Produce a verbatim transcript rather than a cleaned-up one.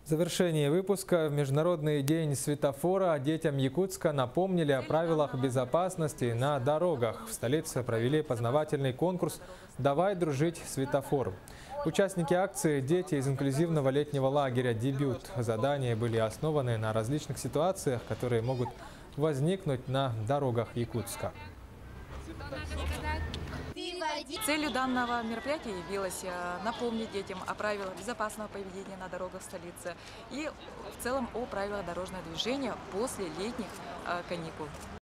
В завершении выпуска в Международный день светофора детям Якутска напомнили о правилах безопасности на дорогах. В столице провели познавательный конкурс «Давай дружить, светофор». Участники акции – дети из инклюзивного летнего лагеря «Дебют». Задания были основаны на различных ситуациях, которые могут возникнуть на дорогах Якутска. Целью данного мероприятия явилось напомнить детям о правилах безопасного поведения на дорогах столицы и в целом о правилах дорожного движения после летних каникул.